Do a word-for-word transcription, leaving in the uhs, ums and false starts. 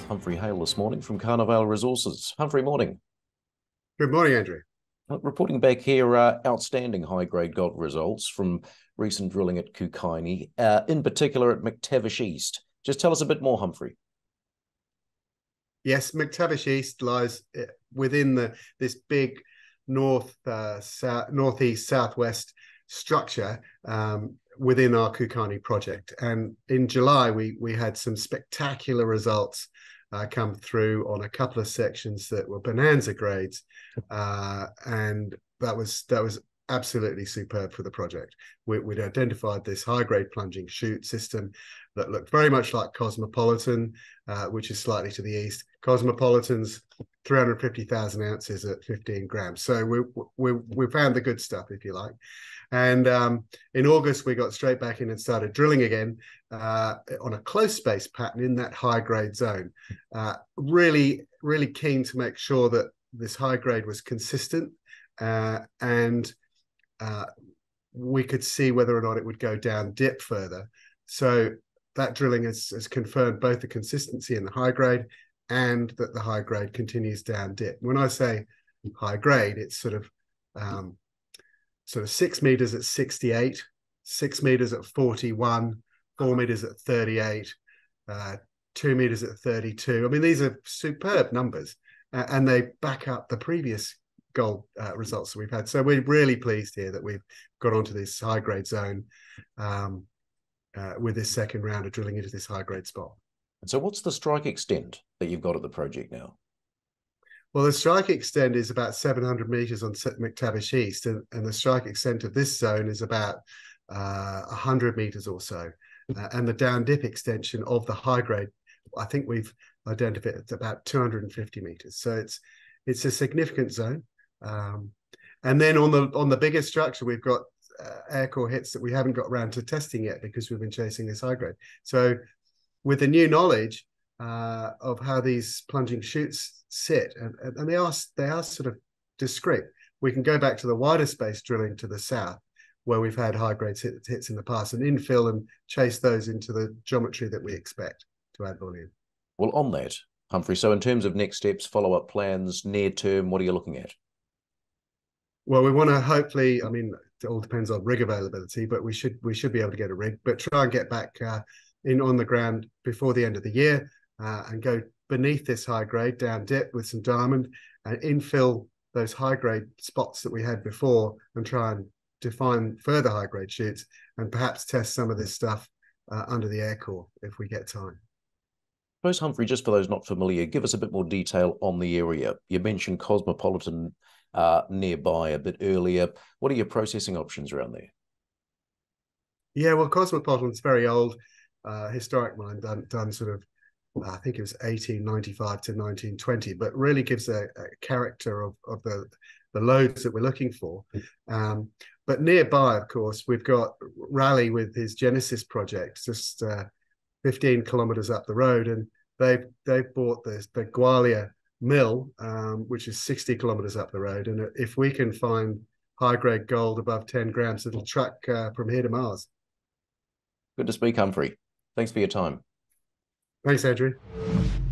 Humphrey Hale this morning from Carnavale Resources. Humphrey, morning. Good morning, Andrew. Uh, Reporting back here, uh, outstanding high-grade gold results from recent drilling at Kookynie, uh, in particular at McTavish East. Just tell us a bit more, Humphrey. Yes, McTavish East lies within the this big north, uh, south, northeast, southwest structure um, within our Kookynie project. And in July, we we had some spectacular results uh, come through on a couple of sections that were bonanza grades, uh, and that was that was absolutely superb for the project. We, we'd identified this high-grade plunging chute system that looked very much like Cosmopolitan, uh, which is slightly to the east. Cosmopolitan's three hundred fifty thousand ounces at fifteen grams. So we, we, we found the good stuff, if you like. And um, in August, we got straight back in and started drilling again uh, on a close space pattern in that high-grade zone. Uh, really, really keen to make sure that this high grade was consistent uh, and uh, we could see whether or not it would go down dip further. So that drilling has, has confirmed both the consistency in the high grade and that the high grade continues down dip. When I say high grade, it's sort of um, sort of six meters at sixty-eight, six meters at forty-one, four meters at thirty-eight, uh, two meters at thirty-two. I mean, these are superb numbers, uh, and they back up the previous gold uh, results that we've had. So we're really pleased here that we've got onto this high grade zone um, uh, with this second round of drilling into this high grade spot. And so what's the strike extent that you've got at the project now? Well, the strike extent is about seven hundred meters on McTavish East, and, and the strike extent of this zone is about uh, one hundred meters or so. Uh, and the down dip extension of the high grade, I think we've identified it's about two hundred fifty meters. So it's it's a significant zone. Um, and then on the on the bigger structure, we've got uh, air core hits that we haven't got around to testing yet because we've been chasing this high grade. So with the new knowledge uh, of how these plunging chutes sit, and, and they are they are sort of discrete, we can go back to the wider space drilling to the south, where we've had high grade hit, hits in the past, and infill and chase those into the geometry that we expect to add volume. Well, on that, Humphrey, so in terms of next steps, follow-up plans, near term, what are you looking at? Well, we want to hopefully, I mean, it all depends on rig availability, but we should we should be able to get a rig, but try and get back uh, in on the ground before the end of the year uh, and go beneath this high grade down dip with some diamond and infill those high grade spots that we had before and try and define further high grade chutes and perhaps test some of this stuff uh, under the air core if we get time. Suppose, Humphrey, just for those not familiar, give us a bit more detail on the area. You mentioned Cosmopolitan uh, nearby a bit earlier. What are your processing options around there? Yeah, well, Cosmopolitan's very old, uh, historic mine, done, done sort of, I think it was eighteen ninety-five to nineteen twenty, but really gives a, a character of, of the, the loads that we're looking for. Um, but nearby, of course, we've got Raleigh with his Genesis project, just uh, fifteen kilometers up the road, and they've they've bought this the Gwalia mill, um, which is sixty kilometers up the road. And if we can find high grade gold above ten grams, it'll truck uh, from here to Mars. Good to speak, Humphrey. Thanks for your time. Thanks, Andrew.